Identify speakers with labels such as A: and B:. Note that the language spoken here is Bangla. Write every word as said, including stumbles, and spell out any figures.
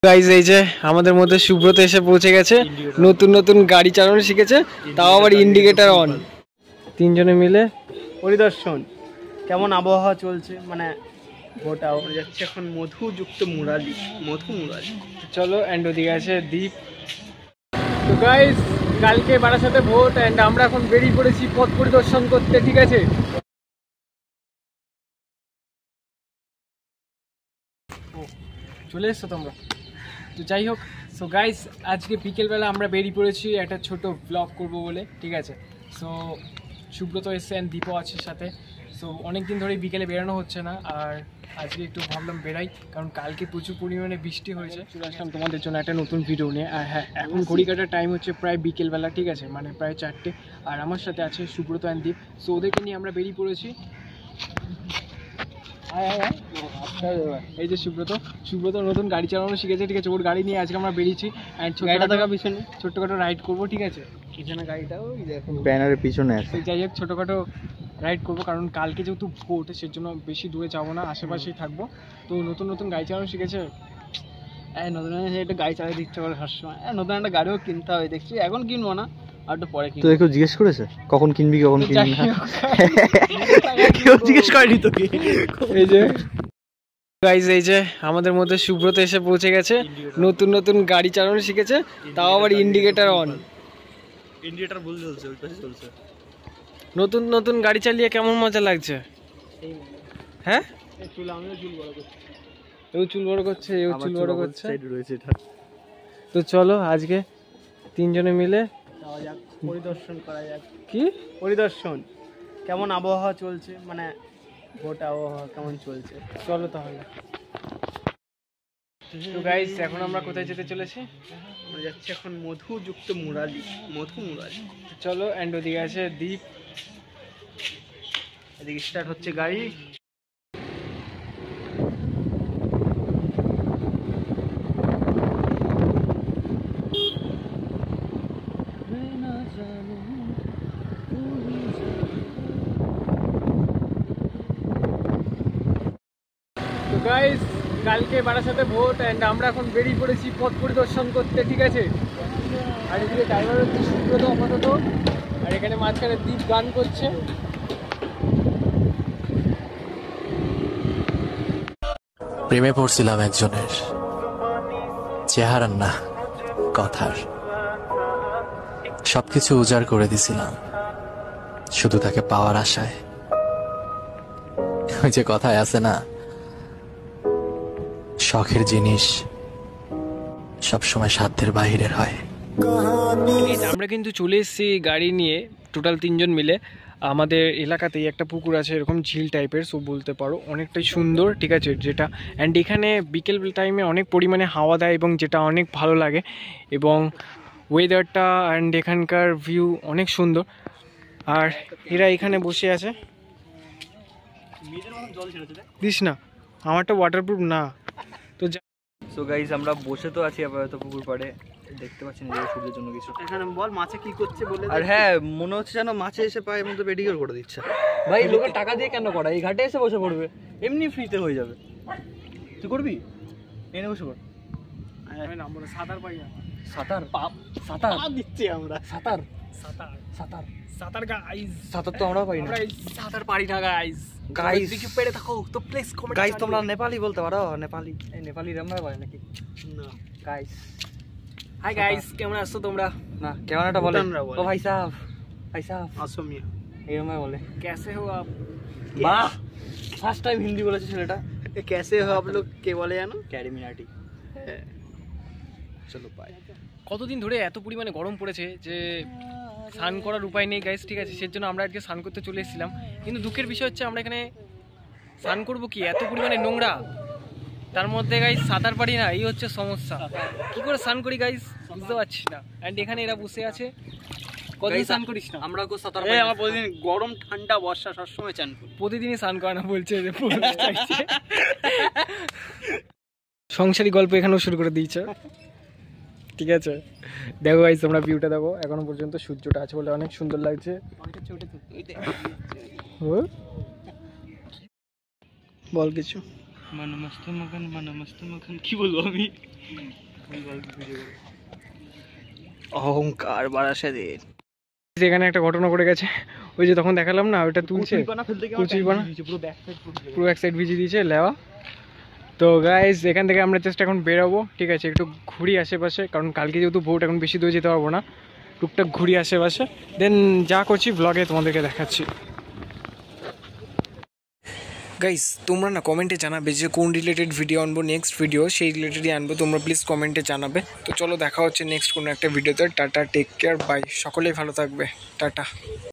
A: গাইস এই যে আমাদের মধ্যে সুব্রত এসে পৌঁছে গেছে, নতুন নতুন গাড়ি চালানো শিখেছে, তাও আবার ইন্ডিকেটর অন। তিনজনে মিলে
B: পরিদর্শন কেমন আবহাওয়া চলছে, মানে গোটা যাচ্ছে এখন মধুযুক্ত মুরালি, মধু মুরালি।
A: চলো এন্ড ওদিকে আছে দ্বীপ। তো গাইস কালকে বারাসাতে ভোট এন্ড আমরা এখন বেরিয়ে পড়েছি পথ পরিদর্শন করতে, ঠিক আছে? চলে এসছো তোমরা? তো যাই হোক, সো গাইস আজকে বিকেলবেলা আমরা বেরিয়ে পড়েছি একটা ছোট ব্লগ করব বলে, ঠিক আছে? সো সুব্রত এসছে অ্যান্ড দীপও আছে সাথে। সো অনেকদিন ধরেই বিকেলে বেরোনো হচ্ছে না, আর আজকে একটু ভাবলাম বেরাই, কারণ কালকে প্রচুর পরিমাণে বৃষ্টি হয়েছে। চলে আসলাম তোমাদের জন্য একটা নতুন ভিডিও নিয়ে। আর হ্যাঁ, এখন ঘড়ি কাটার টাইম হচ্ছে প্রায় বিকেলবেলা, ঠিক আছে? মানে প্রায় চারটে। আর আমার সাথে আছে সুব্রত অ্যান্ড দীপ। সো ওদেরকে নিয়ে আমরা বেরিয়ে পড়েছি। এই যে সুব্রত, সুব্রত নতুন গাড়ি চালানো শিখেছে, ঠিক আছে? ওর গাড়ি নিয়ে আজকে আমরা বেরিয়েছি অ্যান্ড ছোটখাটো থাকা পিছনে ছোট্টখাটো রাইড করবো, ঠিক আছে? পিছনে গাড়িটাও দেখো ব্যানারের পিছনে আছে। যাই হোক, ছোটখাটো রাইড করবো, কারণ কালকে যেহেতু ভোট সেজন্য বেশি দূরে যাবো না, আশেপাশেই থাকবো। তো নতুন নতুন গাড়ি চালানো শিখেছে,
B: হ্যাঁ নতুন একটা গাড়ি চালাতে ইচ্ছা করে সবসময়। হ্যাঁ নতুন একটা গাড়িও কিনতে হবে, দেখছি এখন কিনবো না, আর একটু পরে কিনবো। তো কেউ জিজ্ঞেস করেছে কখন কিনবি কখন কিনবি না? কেউ জিজ্ঞেস করেনি তোকে?
A: এই যে গাইস এই যে আমাদের মধ্যে সুব্রত এসে পৌঁছে গেছে, নতুন নতুন গাড়ি চালানো শিখেছে, তাও আবার ইন্ডিকেটর অন।
B: ইন্ডিকেটর ভুল চলছে, ওই পাশে চলছে।
A: নতুন নতুন গাড়ি চালিয়ে কেমন মজা লাগছে? হ্যাঁ,
B: চুল আমিও চুল বড় করছি,
A: এও চুল বড় করছে, এও চুল বড় করছে।
B: রয়েছে এটা।
A: তো চলো আজকে তিনজনে মিলে
B: যাওয়া যাক, পরিদর্শন করা যাক।
A: কি
B: পরিদর্শন কেমন আবহাওয়া চলছে, মানে গোটা আবহাওয়া কেমন চলছে,
A: চলো তাহলে। তো গাইস এখন আমরা কোথায় যেতে চলেছি?
B: আমরা যাচ্ছি এখন মধুযুক্ত মুরালি, মধু মুরালি।
A: চলো এন্ড ওদিকে আছে দ্বীপ,
B: এদিকে স্টার্ট হচ্ছে গাড়ি।
A: তো গাইস কালকে বারাসাতে ভোট এন্ড আমরা এখন বেরিয়ে পড়েছি পথ পরিদর্শন করতে, ঠিক আছে? আর এদিকে ড্রাইভার হচ্ছে সুব্রত আপাতত, আর এখানে মাঝখানে দ্বীপ গান করছে।
C: প্রেমে পড়ছিলাম একজনের, চেহারার না কথার, সবকিছু উজাড় করে দিছিলাম শুধু তাকে পাওয়ার আশায়। ওই যে কথায় আছে না, শখের জিনিস সবসময় সাধ্যের বাহিরের হয়।
A: আমরা কিন্তু চলে এসেছি গাড়ি নিয়ে, টোটাল তিনজন মিলে। আমাদের এলাকাতেই একটা পুকুর আছে, এরকম ঝিল টাইপের, সব বলতে পারো, অনেকটাই সুন্দর, ঠিক আছে? যেটা অ্যান্ড এখানে বিকেল টাইমে অনেক পরিমাণে হাওয়া দেয় এবং যেটা অনেক ভালো লাগে, এবং ওয়েদারটা অ্যান্ড এখানকার ভিউ অনেক সুন্দর। আর এরা এখানে বসে আছে। দিস না, আমারটা ওয়াটারপ্রুফ না। তো
D: সো গাইস আমরা বসে তো আছি আপাতত পুকুর পাড়ে, দেখতে পাচ্ছি না সূর্যের জন্য কিছু।
B: এখানে বল মাছে কি করছে বলে।
D: আর হ্যাঁ মনে হচ্ছে যেন মাছে এসে পায়ের মধ্যে পেডিকিউর করে দিচ্ছে। ভাই লোকের টাকা দিয়ে কেন করা, এই ঘাটে এসে বসে পড়বে, এমনি ফ্রিতে হয়ে যাবে। তুই করবি? এনে বসে পড়।
A: আমরা সাঁতার পাই না।
D: সাঁতার পাপ সাঁতার
B: দিচ্ছি আমরা।
D: সাঁতার
A: সাঁতার
D: সাঁতার
A: সাঁতার গাইস,
D: সাঁতার তো আমরাও পারি না।
A: আমরা সাঁতার পারি না গাইস।
D: গাইস
A: যদি পেরে থাকো তো প্লিজ কমেন্ট।
D: গাইস তোমরা নেপালি বলতে পারো? নেপালি, এই নেপালি আমরা পারি নাকি?
B: না
D: গাইস
A: হাই গাইস, কেমন আছো তোমরা?
D: না কেমন একটা বলে, ও ভাই সাহেব, ভাই সাহেব
B: असमिया
D: এরকম বলে।
A: कैसे हो आप?
D: বাহ, ফার্স্ট টাইম হিন্দি বলেছে ছেলেটা।
B: कैसे हो आप लोग কে বলে জানো?
D: ক্যারিমিনাটি।
B: চলো বাই।
A: কতদিন ধরে এত পরিমাণে গরম পড়েছে যে স্নান করার উপায় নেই গাইস, ঠিক আছে? সেজন্য আমরা আজকে স্নান করতে চলে এসেছিলাম, কিন্তু দুঃখের বিষয় হচ্ছে আমরা এখানে স্নান করবো কি, এত পরিমাণে নোংরা, তার মধ্যে গাইস সাঁতার পারি না, এই হচ্ছে সমস্যা। কি করে স্নান করি গাইস বুঝতে পারছি না। অ্যান্ড এখানে এরা বসে আছে। কতদিন স্নান করিস না?
D: আমরা কো সাঁতার
B: এই আমার প্রতিদিন গরম ঠান্ডা বর্ষা সবসময় চান করি।
A: প্রতিদিনই স্নান করে না বলছে যে সংসারী গল্প এখানেও শুরু করে দিয়েছে, ঠিক আছে? দেখো গাইস তোমরা ভিউটা দেখো, এখনো পর্যন্ত সূর্যটা আছে বলে অনেক সুন্দর লাগছে। বল কিছু।
B: मन मस्त मगन मन मस्त मगन কি বলবো আমি? অহংকার বাড়াসে দিন।
A: এখানে একটা ঘটনা ঘটে গেছে, ওই যে তখন দেখালাম না ওইটা তুলছে কুচুরিপানা পুরো এক সাইড ভিজিয়ে দিয়েছে লেওয়া। তো গাইজ এখান থেকে আমরা জাস্ট এখন বেরোবো, ঠিক আছে, একটু ঘুরি আশেপাশে, কারণ কালকে যেহেতু ভোট এখন বেশি দূরে যেতে পারবো না, টুকটাক ঘুরি আশেপাশে, দেন যা করছি ব্লগে তোমাদেরকে দেখাচ্ছি। গাইস তোমরা না কমেন্টে জানাবে যে কোন রিলেটেড ভিডিও আনবো নেক্সট ভিডিও, সেই রিলেটেডই আনবো, তোমরা প্লিজ কমেন্টে জানাবে। তো চলো দেখা হচ্ছে নেক্সট কোনো একটা ভিডিওতে। টাটা, টেক কেয়ার, বাই, সকলেই ভালো থাকবে, টাটা।